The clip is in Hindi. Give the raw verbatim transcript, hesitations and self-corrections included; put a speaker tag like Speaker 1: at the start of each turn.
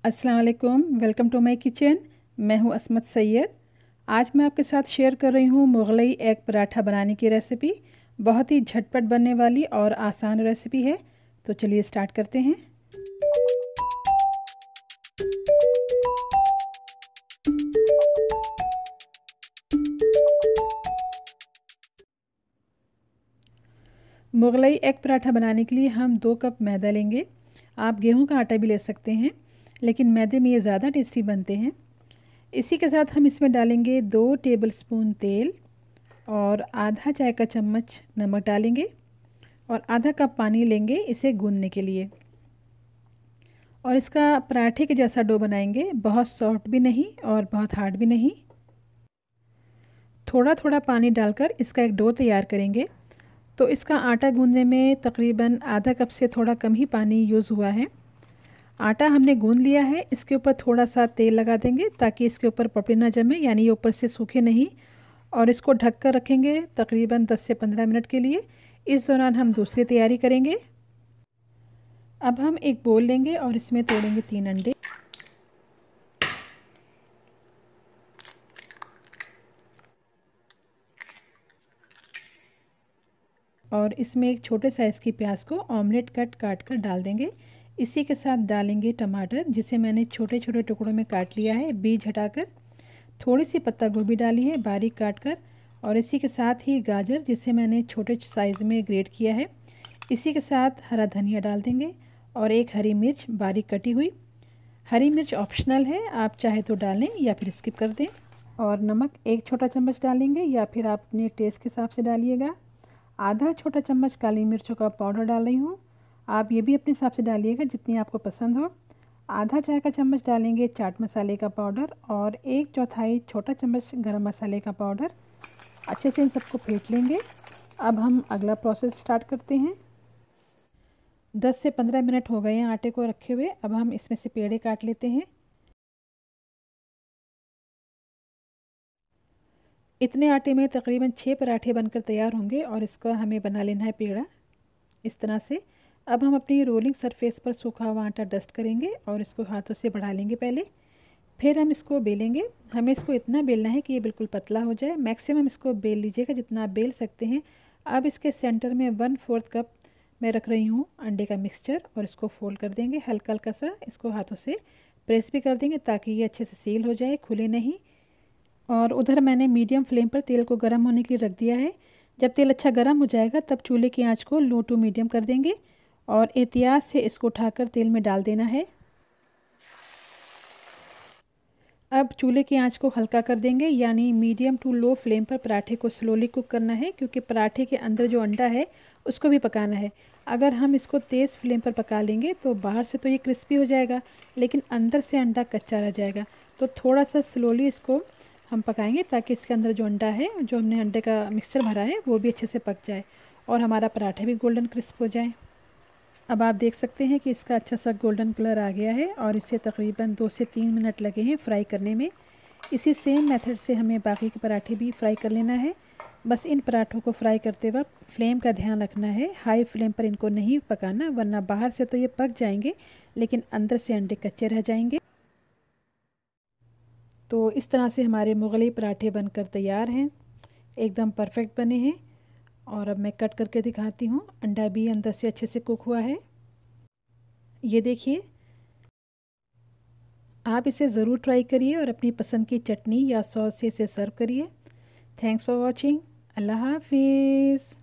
Speaker 1: अस्सलाम वालेकुम, वेलकम टू माय किचन। मैं हूं असमत सैयद। आज मैं आपके साथ शेयर कर रही हूं मुगलई एग पराठा बनाने की रेसिपी। बहुत ही झटपट बनने वाली और आसान रेसिपी है। तो चलिए स्टार्ट करते हैं। मुगलई एग पराठा बनाने के लिए हम दो कप मैदा लेंगे। आप गेहूं का आटा भी ले सकते हैं, लेकिन मैदे में ये ज़्यादा टेस्टी बनते हैं। इसी के साथ हम इसमें डालेंगे दो टेबलस्पून तेल और आधा चाय का चम्मच नमक डालेंगे और आधा कप पानी लेंगे इसे गूंदने के लिए। और इसका पराठे के जैसा डो बनाएंगे, बहुत सॉफ्ट भी नहीं और बहुत हार्ड भी नहीं। थोड़ा थोड़ा पानी डालकर इसका एक डो तैयार करेंगे। तो इसका आटा गूंदने में तकरीबन आधा कप से थोड़ा कम ही पानी यूज़ हुआ है। आटा हमने गूंद लिया है। इसके ऊपर थोड़ा सा तेल लगा देंगे ताकि इसके ऊपर पपड़ी ना जमे, यानी ये ऊपर से सूखे नहीं। और इसको ढक कर रखेंगे तकरीबन दस से पंद्रह मिनट के लिए। इस दौरान हम दूसरी तैयारी करेंगे। अब हम एक बोल लेंगे और इसमें तोड़ेंगे तीन अंडे। और इसमें एक छोटे साइज़ की प्याज को ऑमलेट कट काट कर डाल देंगे। इसी के साथ डालेंगे टमाटर, जिसे मैंने छोटे छोटे टुकड़ों में काट लिया है बीज हटाकर। थोड़ी सी पत्ता गोभी डाली है बारीक काट कर। और इसी के साथ ही गाजर, जिसे मैंने छोटे साइज़ में ग्रेट किया है। इसी के साथ हरा धनिया डाल देंगे और एक हरी मिर्च बारीक कटी हुई। हरी मिर्च ऑप्शनल है, आप चाहे तो डालें या फिर स्किप कर दें। और नमक एक छोटा चम्मच डालेंगे या फिर आप अपने टेस्ट के हिसाब से डालिएगा। आधा छोटा चम्मच काली मिर्चों का पाउडर डाल रही हूँ, आप ये भी अपने हिसाब से डालिएगा जितनी आपको पसंद हो। आधा चाय का चम्मच डालेंगे चाट मसाले का पाउडर और एक चौथाई छोटा चम्मच गरम मसाले का पाउडर। अच्छे से इन सबको फेंट लेंगे। अब हम अगला प्रोसेस स्टार्ट करते हैं। दस से पंद्रह मिनट हो गए हैं आटे को रखे हुए। अब हम इसमें से पेड़े काट लेते हैं। इतने आटे में तकरीबन छः पराठे बनकर तैयार होंगे और इसका हमें बना लेना है पेड़ा इस तरह से। अब हम अपनी रोलिंग सरफेस पर सूखा हुआ आटा डस्ट करेंगे और इसको हाथों से बढ़ा लेंगे पहले। फिर हम इसको बेलेंगे। हमें इसको इतना बेलना है कि ये बिल्कुल पतला हो जाए। मैक्सिमम इसको बेल लीजिएगा जितना आप बेल सकते हैं। अब इसके सेंटर में वन फोर्थ कप मैं रख रही हूँ अंडे का मिक्सचर और इसको फोल्ड कर देंगे हल्का हल्का सा। इसको हाथों से प्रेस भी कर देंगे ताकि ये अच्छे से सील हो जाए, खुले नहीं। और उधर मैंने मीडियम फ्लेम पर तेल को गर्म होने के लिए रख दिया है। जब तेल अच्छा गर्म हो जाएगा तब चूल्हे की आंच को लो टू मीडियम कर देंगे और एहतियात से इसको उठाकर तेल में डाल देना है। अब चूल्हे की आंच को हल्का कर देंगे, यानी मीडियम टू लो फ्लेम पर पराठे को स्लोली कुक करना है, क्योंकि पराठे के अंदर जो अंडा है उसको भी पकाना है। अगर हम इसको तेज़ फ्लेम पर पका लेंगे तो बाहर से तो ये क्रिस्पी हो जाएगा, लेकिन अंदर से अंडा कच्चा रह जाएगा। तो थोड़ा सा स्लोली इसको हम पकाएंगे ताकि इसके अंदर जो अंडा है, जो हमने अंडे का मिक्सचर भरा है, वो भी अच्छे से पक जाए और हमारा पराठा भी गोल्डन क्रिस्प हो जाए। अब आप देख सकते हैं कि इसका अच्छा सा गोल्डन कलर आ गया है और इसे तकरीबन दो से तीन मिनट लगे हैं फ्राई करने में। इसी सेम मेथड से हमें बाकी के पराठे भी फ्राई कर लेना है। बस इन पराठों को फ्राई करते वक्त फ्लेम का ध्यान रखना है, हाई फ्लेम पर इनको नहीं पकाना, वरना बाहर से तो ये पक जाएंगे लेकिन अंदर से अंडे कच्चे रह जाएंगे। तो इस तरह से हमारे मुगलई पराठे बनकर तैयार हैं, एकदम परफेक्ट बने हैं। और अब मैं कट करके दिखाती हूँ, अंडा भी अंदर से अच्छे से कुक हुआ है। ये देखिए, आप इसे ज़रूर ट्राई करिए और अपनी पसंद की चटनी या सॉस से इसे सर्व करिए। Thanks for watching. अल्लाह हाफिज़।